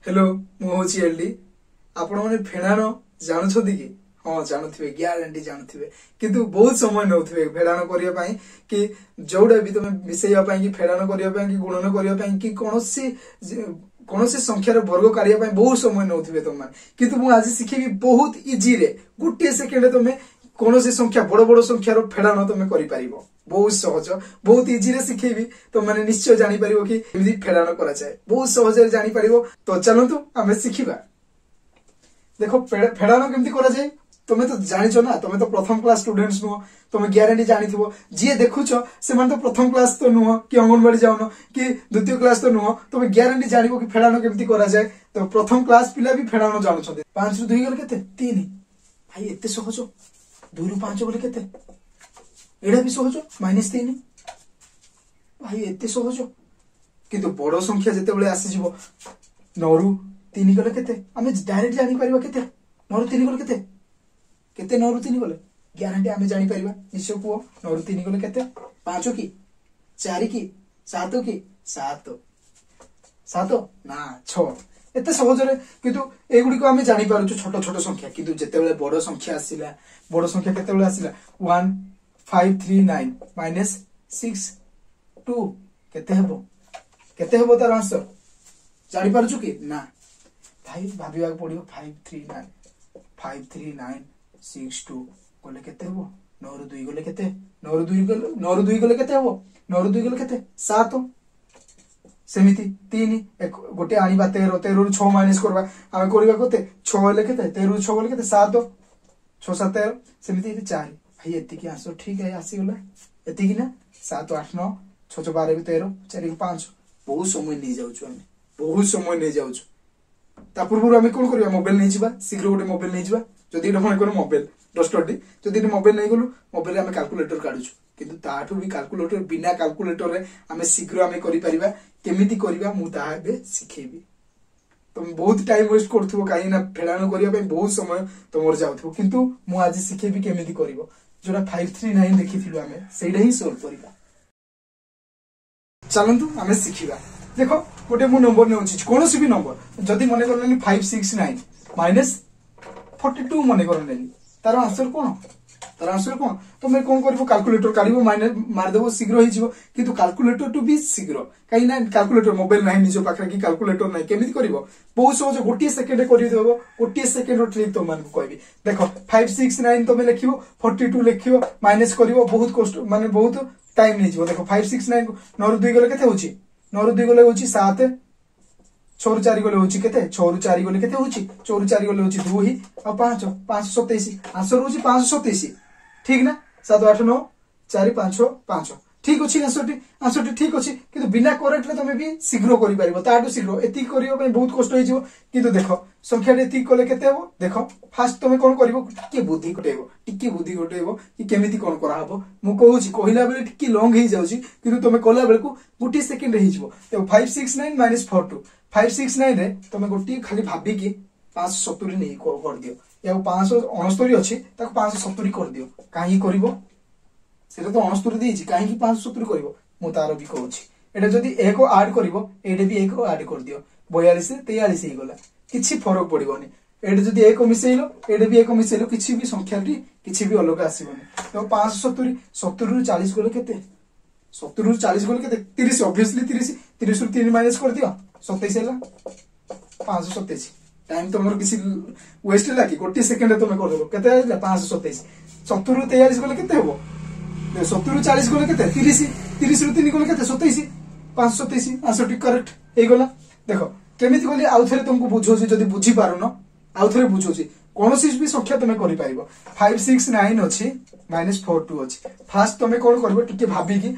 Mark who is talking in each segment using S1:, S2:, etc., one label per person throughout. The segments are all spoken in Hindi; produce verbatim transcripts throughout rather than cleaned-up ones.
S1: हेलो मुझे एलडी आपण मैंने फेड़ाण जानते कि हाँ जानते ग्यारंटी जानते किंतु बहुत समय नौ फेड़ाण करने कि जोड़ा भी तुम मिसेवाई कि फेड़ाण करने कि गुणन करने कि कौन कौन संख्यार वर्ग काढ़ा बहुत समय नौ तुम किंतु मुझे आज शिखेबी बहुत इजी रे गोटे सेकेंड तुम कौन संख्या बड़ बड़ संख्यार फेड़ाण तुम कर बहुत सहज बहुत इजी रे शिखेबी तो मैंने निश्चय जापर कि फेड़ाण कराए बहुत सहज जापर। तो चलतु आम शिखा देख फेड़ाण केमती कराए तुम्हें तो जाच ना तुम्हें तो प्रथम क्लास स्टूडेंट्स नुह तुम्हें ग्यारंटी जानी जी देखुच से तो प्रथम क्लास तो नुह कि अंगनवाड़ी जाऊन कि द्वितीय क्लास तो नुह तुम्हें ग्यारंटी जान कि फेड़ाण केमती कराए। तो प्रथम क्लास पिला भी फेड़ाण जानते पांच रु दुई गले के तीन भाई एत सहज दुई रु पांच गले के एड़ा भी सहज माइनस तीन भाई एत सहज किंतु बड़ संख्या जिते आसीज नौ रु तीन गले के आम डायरेक्ट जापर के नौ रु तीन गले के नौ रु तीन गले ग्यारंटी आम जापर निश्चय कह नौ रु तीन गले के पांच कि चार कि सात कि सात सात ना छ एत सहजरे किंतु एगुड़ी आम जापर छोट छोट संख्या किंतु जिते बड़ संख्या आसला बड़ संख्या केते आसला one five three nine minus six two केते हेबो केते हेबो तार आंसर जानी पारछु कि ना भाई भाबिया पड़ियो five three nine five three nine six two गले केते हेबो नौ रु दुई गले केते नौ रु दुई गले नौ रु दुई गले केते हेबो नौ रु दुई गले केते सात सेमिति तीन एक गोटे आनिबा तेरह तेरह रु छह माइनस करबा आमे करबा केते छह गले केते तेरह रु छह गले केते सात छह सात तेरह सेमिति चार भाई एतिकी आंसर ठीक है आसीगला एतिकी ना सात आठ नौ छह बारह भी तेरह चार पांच बहुत समय नहीं जाऊँ आम बहुत समय नहीं जाऊँ ता पूर्व आम कौन करवा मोबाइल नहीं जावा शीघ्र गोटे मोबाइल नहीं जावा जदि मन कर मोबाइल डस्टर जदि मोबाइल नहीं गलु मोबाइल आम काल्कुलेटर काढुछु किंतु ताठू भी काल्कुलेटर बिना काल्कुलेटर रे आम शीघ्र आम करिपरिबा केमिति करबा मु ताहा बे सिखेबी तुम बहुत टाइम वेस्ट करथुबो काई ना फेड़ाण करिया पे बहुत समय तुमर जाउथुबो किंतु मु आज सिखेबी केमिति करबो जोड़ा फाइव थ्री नाइन देखिथिलु आमे सेडा ही सॉल्व करबा। चलंतु आमे सिखिबा देखो गोटे मु नंबर ने अछि कोनोसी भी नंबर जदि मने करलेनी five six nine minus forty two मने करलेनी तार आंसर कोन तार आंसर कोन तुम कोन करबो कैलकुलेटर काढिबो माइनस मार देबो शीघ्र होई जिवो किंतु कैलकुलेटर टू भी शीघ्र काई ना कैलकुलेटर मोबाइल नाही निजो पाखरे कि कैलकुलेटर नाही केमिति करबो बहुत सहज गोटे सेकेंड करि देबो गोटे सेकेंड ट्रिक तुम मानकु कहबी देखो फाइव सिक्स नाइन तुम लिखिबो फोर्टी टू लिखिबो माइनस करिवो बहुत कष्ट माने बहुत टाइम नहीं जिवो देखो फाइव सिक्स नाइन नौ रु दुई गले केते होची नौ रु दुई गले होची सात छह रु चार गले होची केते छह रु चार गले केते होची छह रु चार गले होची दो आ पांच पांच सत्ताईस आंसर होची पांच सत्ताईस ठीक ना सात आठ नौ चार पांच पांच ठीक अच्छी आंसर आंसर ठीक अच्छी किंतु बिना करेक्ट तुम भी शीघ्र कर पार ताठू शीघ्र एति करने बहुत कष्ट हो किंतु देख संख्या एति कले केते हेबो देख फास्ट तुम कौन कर टिके बुद्धि घटेबो टिके बुद्धि घटेबो कि केमिति कौन करा हबो मु कहूची कहला बेले टिके लॉन्ग हो जाउची किंतु तुम कला बेले को गोटे सेकंड हो जिवो देखो five six nine minus four two five six nine रे तुम गोटे खाली भाबी कि पांच सत्तरी नहीं कर दियो या पांच अणस्तरी अच्छी पांच सत्तरी कर दियो कहीं कर सेटा तो अणस्तरी देछि कहीं पांच सत्तरी कर मु तार भी कहूँ एटा जदि एक आड कर एटे भी एक आड कर दियो बयालीस तेयालीस हो गला किछि फरक पड़िबोनी एटे जदि एक मिसेइलो एटे भी एक मिसेइलो किछि भी संख्या किछि भी अलग आसीबोनी तो पांच सत्तरी सत्तरी रु चालीस गले केते सत्तरी रु चालीस गले केते तीस ऑब्वियसली तीस तीस रु तीन माइनस कर दियो सत्ताईस हैला पांच सत्ताईस टाइम तुमर किसी वेस्ट है कि गोटे सेकेंड तुम कर देबो केते आइला पांच सत्ताईस सत्तरी रु तेयालीस गले केते हेबो सत्तरी रु चालीस गले केते तीस तीस रु तीन गले केते सत्ताईस पांच सत्ताईस आंसर ठीक करेक्ट हे गला देखो केमिति गली आउ थरे तुमको बुझोसी जदी बुझी पारुनो आउ थरे बुझोसी कोनोसी भी संख्या तुम करि पाइबो फाइव सिक्स नाइन अछि माइनस फोर टू अछि फास्ट तुम कोन करबो टिके भाबी कि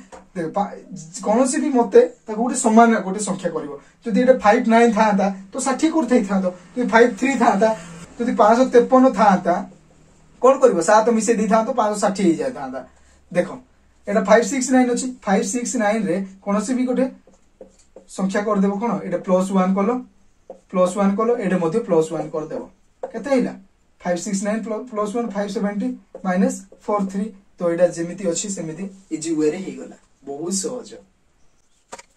S1: कोनोसी भी मते ताको गोटे समान गोटे संख्या करबो जदी एटा फाइव नाइन थाता तो साठ करथै थातो जदी फाइव थ्री थाता जदी पांच सौ तिरपन थाता कोन करबो सात मिसे दी थातो पांच सौ साठ ही जाय थाता देखो एटा फाइव सिक्स नाइन अछि फाइव सिक्स नाइन रे कोनोसी भी गोटे संख्या कर देबो कोन एटा प्लस वन कलो प्लस वन कलो एटा मध्ये प्लस वन कर देबो केते हैला five six nine plus one five seventy minus four three तो एटा जेमिति अछि सेमिति इजी वे रे हे गला बहुत सहज।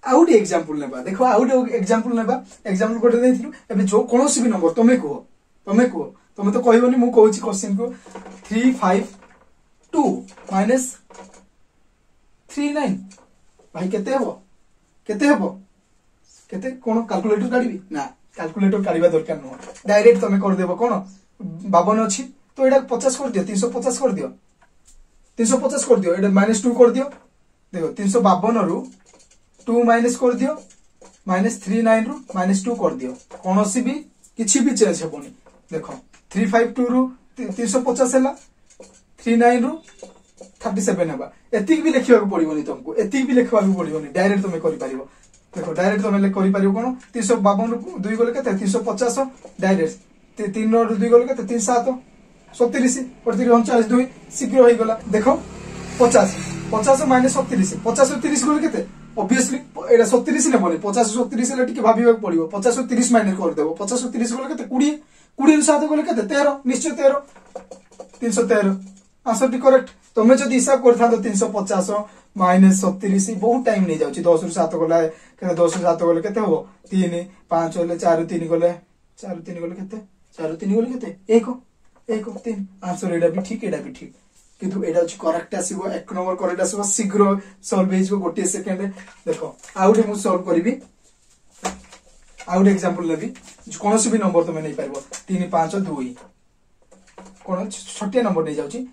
S1: आउ गोटे एग्जांपल नेबा देखो आउ गोटे एग्जांपल नेबा एग्जांपल गोटे देथिलु एबे जो कोनोसी भी नंबर तमे कहो तमे कहो तमे तो कहबनी मु कहूची क्वेश्चन को three five two minus three nine भाई केते हबो केते हबो केते कोन कैलकुलेटर काढिबी ना कैलकुलेटर काढिबा दरकार न डायरेक्ट तमे कर देबो कोन बावन अछि तो एडा पचास कर दियो तीन सौ पचास कर दियो तीन सौ पचास कर दियो एडा माइनस टू कर दियो देखो तीन सौ बावन रु टू माइनस कर दियो माइनस थ्री नाइन रु माइनस टू कर दियो कोनोसी भी किछि भी चेंज हेबोनी देखो थ्री फाइव टू रु तीन सौ पचास हैला थ्री नाइन रु थर्टी सेवन हेबा एतिक भी लिखिबा को पड़िबोनी तुमको एतिक भी लिखबा को पड़िबोनी डायरेक्ट तुमे करि परिबो देखो डायरेक्ट तुमे करि परिबो कोन तीन सौ बावन रु दुई गले केते तीन सौ पचास डायरेक्ट तीन रु दुई गले केते तीन सात सत्तीस और तीन उनचास दुई शीघ्र होई गला देखो पचास पचास माइनस सत्तीस पचास तीस गले केते ऑब्वियसली एटा सत्तीस ने बोले पचास सत्तीस ले टिके भाबिबा को पड़िबो पचास तीस माइनस कर देबो पचास तीस गले केते बीस बीस सात गले केते तेरह निश्चय तेरह तीन सौ तेरह आंसर टी करेक्ट तुम जब हिसाब करता तो तीन सौ पचास माइनस सत्तीस बहुत टाइम नहीं जाऊँ दस रु सात गला दस रु सात गले केते हबो तीन पांच गले चार तीन गले चार तीन गले केते चार तीन गले केते एक एक तीन आंसर एडा भी ठीक एडा भी ठीक किंतु एडा अछि करेक्ट आसीबो एक नंबर करेक्ट आसीबो शीघ्र सॉल्व हेजबो गोटे सेकंड देखो आउटे मु सॉल्व करबी आउटे एग्जांपल लेबी कोनोसी भी नंबर तुमे नै पाइबो तीन पांच दो कोन छोटे नंबर नै जाउची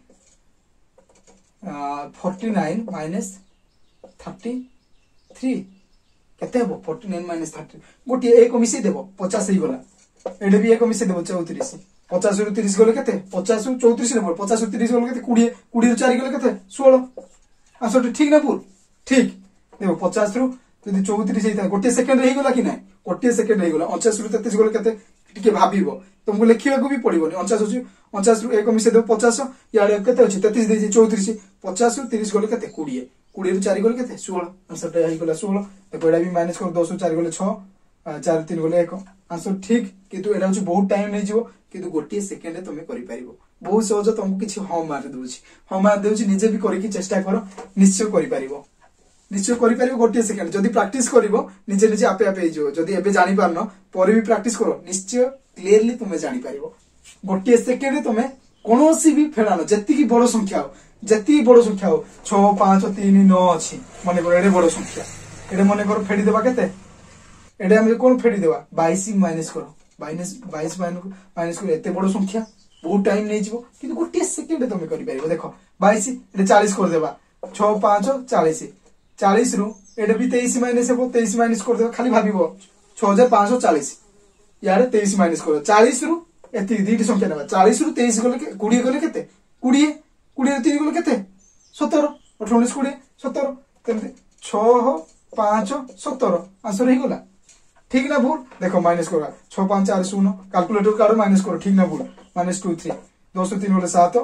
S1: forty nine minus thirty three केते हबो फोर्टी नाइन माइनस थर्टी गोटे एक मिसे देबो पचास ही गला एडे भी एक मिसे देबो चौतीस पचास रु तीस गले केते पचास रु चौतीस ने पचास रु तीस गले केते बीस बीस रु चार गले केते सोलह आंसर ठीक ना भूल ठीक देखो पचास रु जदि चौतीस हेता गोटे सेकंड रे गला कि नै गोटे सेकंड रे गला उनचास रु तैंतीस गले केते टिके भाबिबो तुमको लिखिबा को भी पड़िबोनी उनचास अछि उनचास रु एक मिसे दे पचास याडे केते अछि तैंतीस देछि चौतीस पचास रु तीस गले केते बीस बीस रु चार गले केते सोलह आंसर टा हे गला सोलह देखो एडा भी माइनस कर दस रु चार गले छह चार तीन गले एक आंसर ठीक किंतु एडा अछि बहुत टाइम नै जिवो किंतु गोटे सेकंड रे तुमे करि परिबो बहुत सहज तुमको किछि होम मार दोछि होम मार देउछि निजे भी करि कि चेष्टा करो निश्चय करि परिबो निश्चय करि परिबो गोटे सेकंड जदी प्रैक्टिस करिवो निजे निजे आपे आपे हिजो जदी एबे जानि पारनो परे भी प्रैक्टिस करो निश्चय क्लियरली तुमे जानि परिबो गोटे सेकंड रे तुमे कोनोसी भी फेडानो जति की बड़ संख्या हो जति बड़ संख्या हो छह पाँच तीन नौ अछि माने कर एडे बड़ संख्या एडे माने कर फेडी देबा केते एडे हम कोन फेडी देबा बाईस माइनस करो माइनस बाईस माइनस कर एते बड़ संख्या बहुत टाइम नै जिवो किंतु गोटे सेकंड तुमे करि परिबो देखो बाईस एडे चालीस कर देबा छह पाँच चालीस चालीस रु एडे भी तेईस माइनस हेबो तेईस माइनस कर देबा खाली भाबिबो छह हजार पाँच सौ चालीस यारे तेईस माइनस करो चालीस रु एति दीटी संख्या नेबा चालीस रु तेईस गले बीस गले केते बीस बीस रु तीन गले केते सत्रह अठारह उन्नीस बीस सत्रह तेमते छह पाँच सत्रह आंसर हे गला ठीक ना भूल देखो माइनस करा छह पाँच चार शून्य कैलकुलेटर काढो माइनस करो ठीक ना भूल माइनस टू थ्री दस तीन गले सात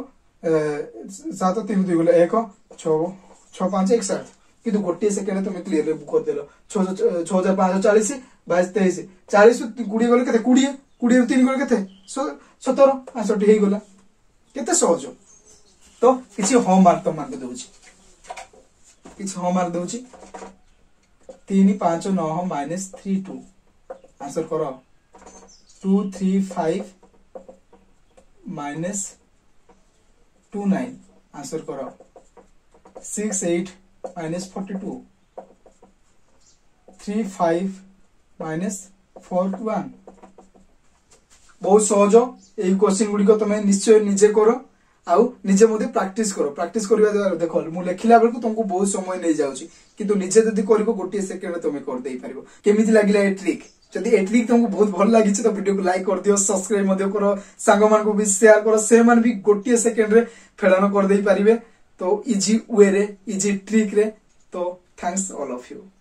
S1: सात तीन दुई गले एक छह छह पाँच एक सात किंतु गोटे सेकंड तुम क्लियरली बुक कर देलो छह हजार पाँच सौ चालीस बाईस तेईस चालीस बीस गले केते बीस बीस तीन गले केते सत्रह आंसर हे गला केते सहज तो किछि होम मार्क तो मार्क दोछि किछि होम मार्क दोछि तीन पाँच नौ माइनस थ्री टू आंसर करो two three five minus two nine answer करो six eight minus forty two three five minus four one बहुत सहज एई क्वेश्चन गुडी को तमे निश्चय निजे करो आउ निजे मध्ये प्रैक्टिस करो प्रैक्टिस करबा द्वारा देखो मु लेखिला बेल को तुमको बहुत समय नै जाउची किंतु निजे जदी करबो गोटे सेकंड में तुमे कर देई परिबो केमिति लागिला ए ट्रिक जदी ए ट्रिक तुमको बहुत भल लागि छ तो वीडियो को लाइक कर दियो सब्सक्राइब मध्ये करो सांग मान को भी शेयर करो से मान भी गोटे सेकंड रे फेडानो कर देई परिबे तो इजी वे रे इजी ट्रिक रे तो थैंक्स ऑल ऑफ यू।